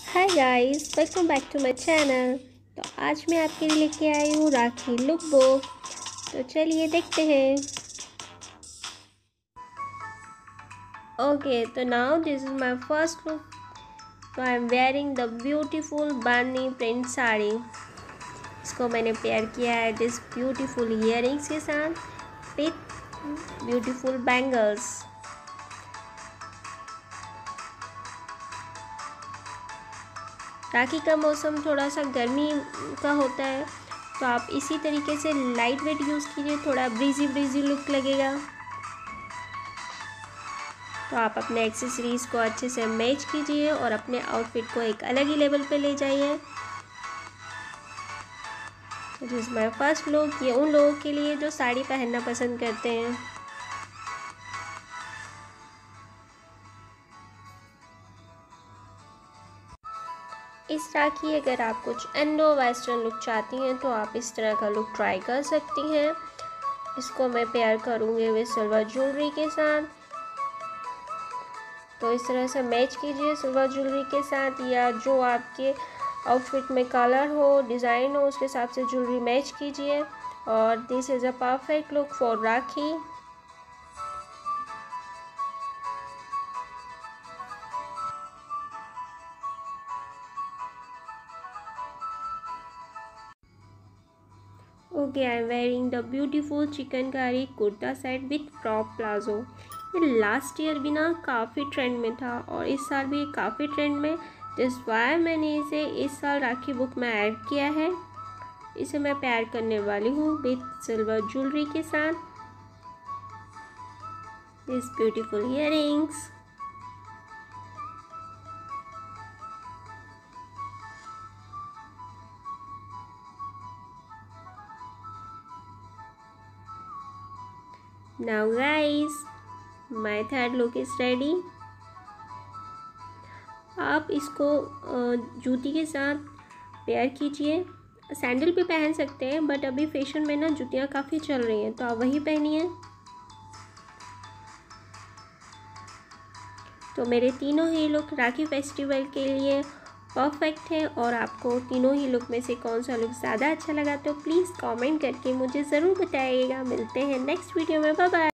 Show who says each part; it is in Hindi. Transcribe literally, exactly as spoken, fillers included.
Speaker 1: Hi guys, welcome back to my channel. तो आज मैं आपके लिए लेके आई हूँ राखी लुक बुक। तो चलिए देखते हैं। ओके, तो now this is my first look. तो I am wearing the beautiful bandhani print sari. इसको मैंने पेयर किया है दिस ब्यूटीफुल ईयरिंग्स के साथ विथ ब्यूटीफुल बैंगल्स। राखी का मौसम थोड़ा सा गर्मी का होता है, तो आप इसी तरीके से लाइट वेट यूज़ कीजिए, थोड़ा ब्रीजी ब्रीजी लुक लगेगा। तो आप अपने एक्सेसरीज़ को अच्छे से मैच कीजिए और अपने आउटफिट को एक अलग ही लेवल पे ले जाइए। This is my first look. ये उन लोगों के लिए जो साड़ी पहनना पसंद करते हैं। इस राखी अगर आप कुछ इंडो वेस्टर्न लुक चाहती हैं तो आप इस तरह का लुक ट्राई कर सकती हैं। इसको मैं पेयर करूँगी विद सिल्वर ज्वेलरी के साथ। तो इस तरह से मैच कीजिए सिल्वर ज्वेलरी के साथ, या जो आपके आउटफिट में कलर हो, डिज़ाइन हो, उसके हिसाब से ज्वेलरी मैच कीजिए। और this is a perfect look for Rakhi. Okay, I am wearing the beautiful chikankari kurta set with crop palazzo. ये लास्ट ईयर भी ना काफ़ी ट्रेंड में था और इस साल भी काफ़ी ट्रेंड में। जिस वाय मैंने इसे इस साल राखी बुक में ऐड किया है। इसे मैं पेयर करने वाली हूँ विथ सिल्वर ज्वेलरी के साथ। This beautiful earrings. Now guys, my third look is ready. आप इसको जूती के साथ पेयर कीजिए। सैंडल भी पहन सकते हैं, बट अभी फैशन में ना जूतियाँ काफ़ी चल रही हैं, तो आप वही पहनिए। तो मेरे तीनों ही लुक राखी फेस्टिवल के लिए परफेक्ट है। और आपको तीनों ही लुक में से कौन सा लुक ज़्यादा अच्छा लगा तो प्लीज़ कमेंट करके मुझे ज़रूर बताइएगा। मिलते हैं नेक्स्ट वीडियो में। Bye bye.